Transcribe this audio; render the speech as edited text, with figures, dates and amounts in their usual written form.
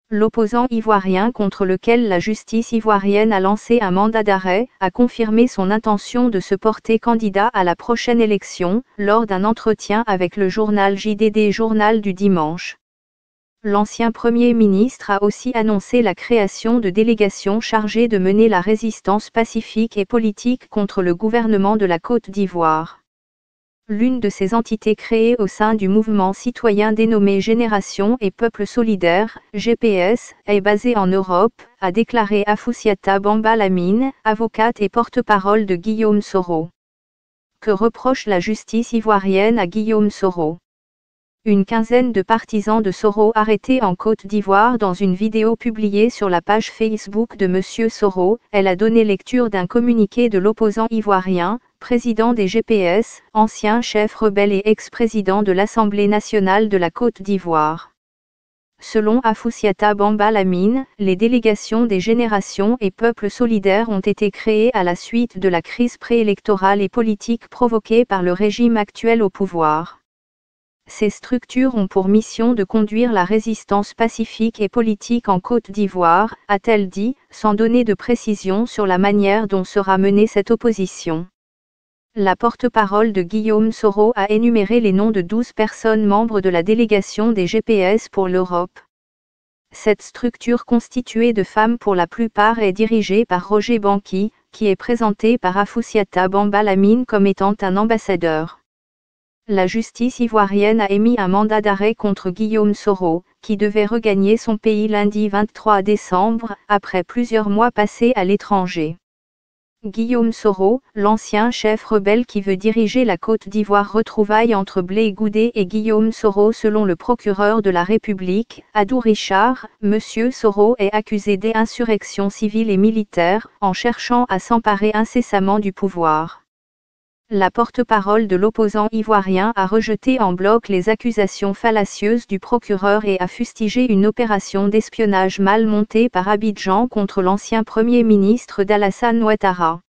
L'opposant ivoirien contre lequel la justice ivoirienne a lancé un mandat d'arrêt, a confirmé son intention de se porter candidat à la prochaine élection, lors d'un entretien avec le journal JDD Journal du dimanche. L'ancien Premier ministre a aussi annoncé la création de délégations chargées de mener la résistance pacifique et politique contre le gouvernement de la Côte d'Ivoire. L'une de ces entités créées au sein du mouvement citoyen dénommé Génération et Peuple Solidaire, GPS, est basée en Europe, a déclaré Afoussiata Bamba Lamine, avocate et porte-parole de Guillaume Soro. Que reproche la justice ivoirienne à Guillaume Soro? Une quinzaine de partisans de Soro arrêtés en Côte d'Ivoire. Dans une vidéo publiée sur la page Facebook de Monsieur Soro, elle a donné lecture d'un communiqué de l'opposant ivoirien, président des GPS, ancien chef rebelle et ex-président de l'Assemblée nationale de la Côte d'Ivoire. Selon Afoussiata Bamba Lamine, les délégations des Générations et Peuples Solidaires ont été créées à la suite de la crise préélectorale et politique provoquée par le régime actuel au pouvoir. Ces structures ont pour mission de conduire la résistance pacifique et politique en Côte d'Ivoire, a-t-elle dit, sans donner de précision sur la manière dont sera menée cette opposition. La porte-parole de Guillaume Soro a énuméré les noms de 12 personnes membres de la délégation des GPS pour l'Europe. Cette structure constituée de femmes pour la plupart est dirigée par Roger Banqui, qui est présenté par Afoussiata Bamba Lamine comme étant un ambassadeur. La justice ivoirienne a émis un mandat d'arrêt contre Guillaume Soro, qui devait regagner son pays lundi 23 décembre, après plusieurs mois passés à l'étranger. Guillaume Soro, l'ancien chef rebelle qui veut diriger la Côte d'Ivoire. Retrouvailles entre Blé Goudé et Guillaume Soro. Selon le procureur de la République, Adou Richard, Monsieur Soro est accusé d'insurrection civile et militaire, en cherchant à s'emparer incessamment du pouvoir. La porte-parole de l'opposant ivoirien a rejeté en bloc les accusations fallacieuses du procureur et a fustigé une opération d'espionnage mal montée par Abidjan contre l'ancien Premier ministre d'Alassane Ouattara.